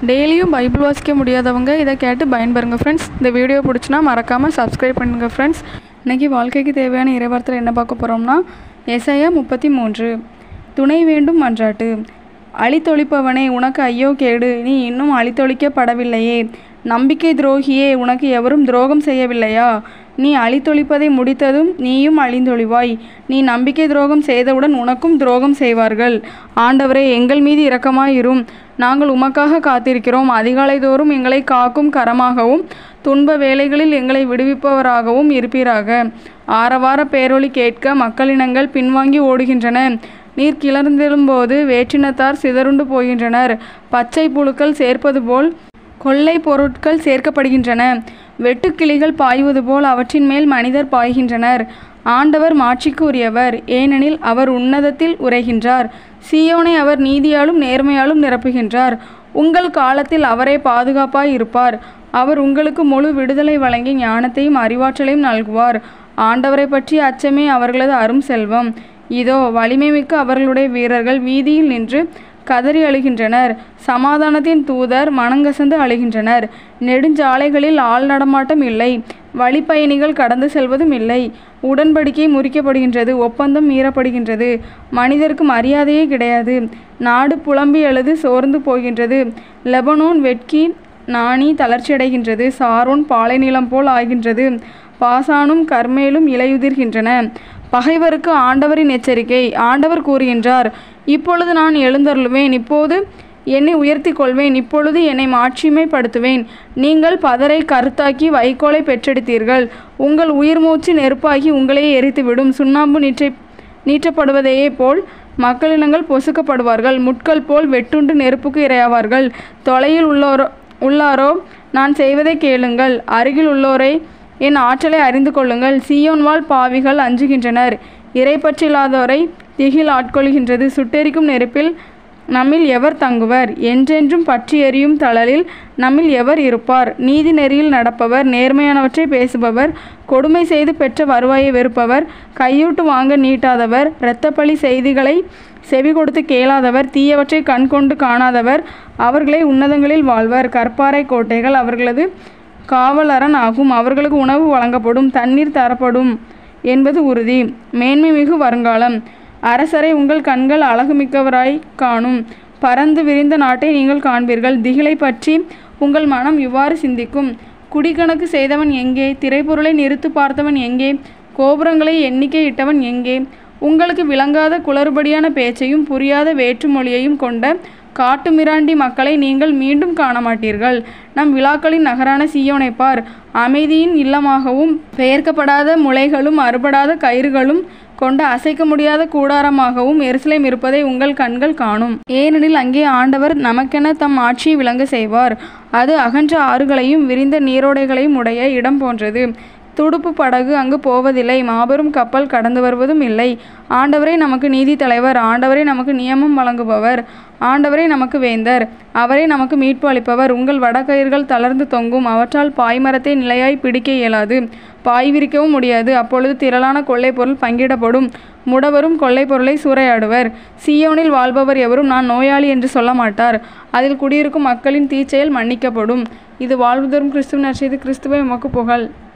டெய்லியும் பைபிள் வாசிக்க முடியாதவங்க இதை கேட்டு பயன்பெறுங்க ஃப்ரெண்ட்ஸ். இந்த வீடியோ பிடிச்சினா மறக்காமல் சப்ஸ்கிரைப் பண்ணுங்க ஃப்ரெண்ட்ஸ். இன்றைக்கி வாழ்க்கைக்கு தேவையான இறைவார்த்தையில் என்ன பார்க்க போகிறோம்னா, ஏசாயா 33 துணை வேண்டும் மன்றாட்டு. அழித்தொழிப்பவனே, உனக்கு ஐயோ கேடு, நீ இன்னும் அழித்தொழிக்கப்படவில்லையே. நம்பிக்கை துரோகியே, உனக்கு எவரும் துரோகம் செய்யவில்லையா? நீ அழித்தொழிப்பதை முடித்ததும் நீயும் அழிந்தொழிவாய். நீ நம்பிக்கை துரோகம் செய்தவுடன் உனக்கும் துரோகம் செய்வார்கள். ஆண்டவரே, எங்கள் மீது இரக்கமாயிரும். நாங்கள் உமக்காக காத்திருக்கிறோம். அதிகாலை தோறும் எங்களை காக்கும் கரமாகவும் துன்ப வேளைகளில் எங்களை விடுவிப்பவராகவும் இருப்பீராக. ஆரவார பேரொலி கேட்க மக்களினங்கள் பின்வாங்கி ஓடுகின்றன. நீர் கிளர்ந்தெழும்போது வேற்றினத்தார் சிதறுண்டு போகின்றனர். பச்சை புழுக்கள் சேர்ப்பது போல் கொள்ளை பொருட்கள் சேர்க்கப்படுகின்றன. வெட்டுக்கிளிகள் பாய்வது போல் அவற்றின் மேல் மனிதர் பாய்கின்றனர். ஆண்டவர் மாட்சிக்கு உரியவர், ஏனெனில் அவர் உன்னதத்தில் உரைகின்றார். சீயோனை அவர் நீதியாலும் நேர்மையாலும் நிரப்புகின்றார். உங்கள் காலத்தில் அவரே பாதுகாப்பாய் இருப்பார். அவர் உங்களுக்கு முழு விடுதலை வழங்கி ஞானத்தையும் அறிவாற்றலையும் நல்குவார். ஆண்டவரை பற்றிய அச்சமே அவர்களது அரும் செல்வம். இதோ, வலிமை மிக்க அவர்களுடைய வீரர்கள் வீதியில் நின்று கதறி அழுகின்றனர். சமாதானத்தின் தூதர் மனங்கசந்து அழுகின்றனர். நெடுஞ்சாலைகளில் ஆள் நடமாட்டம் இல்லை, வழிப்பயணிகள் கடந்து செல்வதும் இல்லை. உடன்படிக்கை முறிக்கப்படுகின்றது, ஒப்பந்தம் மீறப்படுகின்றது. மனிதருக்கு மரியாதையே கிடையாது. நாடு புலம்பி அழுது சோர்ந்து போகின்றது. லெபனோன் வெட்கி நாணி தளர்ச்சியடைகின்றது. சாரோன் பாலை நிலம் போல் ஆகின்றது. பாசானும் கர்மேலும் இலையுதிர்கின்றன. பகைவருக்கு ஆண்டவரின் எச்சரிக்கை. ஆண்டவர் கூறுகின்றார், இப்பொழுது நான் எழுந்தருளுவேன், இப்போது என்னை உயர்த்தி கொள்வேன், இப்பொழுது என்னை மாட்சிமைப்படுத்துவேன். நீங்கள் பதரை கருத்தாக்கி வைக்கோலை பெற்றெடுத்தீர்கள். உங்கள் உயிர் மூச்சு நெருப்பாகி உங்களையே எரித்துவிடும். சுண்ணாம்பு நீற்றப்படுவதையே போல் மக்களினங்கள் பொசுக்கப்படுவார்கள். முட்கள் போல் வெட்டுண்டு நெருப்புக்கு இரையாவார்கள். தொலையில் உள்ளாரோ நான் செய்வதை கேளுங்கள். அருகில் உள்ளோரை என் ஆற்றலை அறிந்து கொள்ளுங்கள். சீயோன் வாழ் பாவிகள் அஞ்சுகின்றனர். இறைப்பற்றில்லாதோரை திகில் ஆட்கொள்கின்றது. சுட்டெரிக்கும் நெருப்பில் நம்மில் எவர் தங்குவர்? என்றென்றும் பற்றி எரியும் தழலில் நம்மில் எவர் இருப்பார்? நீதி நெறியில் நடப்பவர், நேர்மையானவற்றை பேசுபவர், கொடுமை செய்து பெற்ற வருவாயை வெறுப்பவர், கையூட்டு வாங்க நீட்டாதவர், இரத்தப்பழி செய்திகளை செவி கொடுத்து கேளாதவர், தீயவற்றை கண்கொண்டு காணாதவர், அவர்களே உன்னதங்களில் வாழ்வர். கற்பாறை கோட்டைகள் அவர்களது காவலரண் ஆகும். அவர்களுக்கு உணவு வழங்கப்படும், தண்ணீர் தரப்படும் என்பது உறுதி. மேன்மை மிகு வருங்காலம். அரசரை உங்கள் கண்கள் அழகுமிக்கவராய் காணும். பறந்து விரிந்த நாட்டை நீங்கள் காண்பீர்கள். திகிலை பற்றி உங்கள் மனம் இவ்வாறு சிந்திக்கும். குடிக்கணக்கு செய்தவன் எங்கே? திரைப்பொருளை நிறுத்து பார்த்தவன் எங்கே? கோபுரங்களை எண்ணிக்கை இட்டவன் எங்கே? உங்களுக்கு விளங்காத குளறுபடியான பேச்சையும் புரியாத வேற்றுமொழியையும் கொண்ட காட்டுமிராண்டி மக்களை நீங்கள் மீண்டும் காண மாட்டீர்கள். நம் விழாக்களின் நகரான சீயோனை பார். அமைதியின் இல்லமாகவும் பெயர்க்கப்படாத முளைகளும் அறுபடாத கயிறுகளும் கொண்ட அசைக்க முடியாத கூடாரமாகவும் எருசலேம் இருப்பதை உங்கள் கண்கள் காணும். ஏனெனில் அங்கே ஆண்டவர் நமக்கென தம் ஆட்சியை விளங்க செய்வார். அது அகன்ற ஆறுகளையும் விரிந்த நீரோடைகளையும் உடைய இடம் போன்றது. துடுப்பு படகு அங்கு போவதில்லை, மாபெரும் கப்பல் கடந்து வருவதும் இல்லை. ஆண்டவரே நமக்கு நீதி தலைவர். ஆண்டவரே நமக்கு நியமம் வழங்குபவர். ஆண்டவரே நமக்கு வேந்தர். அவரே நமக்கு மீட்பு அளிப்பவர். உங்கள் வடக்கயிர்கள் தளர்ந்து தொங்கும். அவற்றால் பாய்மரத்தை நிலையாய் பிடிக்க இயலாது, பாய் விரிக்கவும் முடியாது. அப்பொழுது திரளான கொள்ளை பொருள் பங்கிடப்படும். முடவரும் கொள்ளை பொருளை சூறையாடுவர். சீயோனில் வாழ்பவர் எவரும் நான் நோயாளி என்று சொல்ல மாட்டார். அதில் குடியிருக்கும் மக்களின் தீச்செயல் மன்னிக்கப்படும். இது வாழ்வு தரும் கிறிஸ்துவின் நற்செய்தி. கிறிஸ்துவே உமக்கு புகழ்.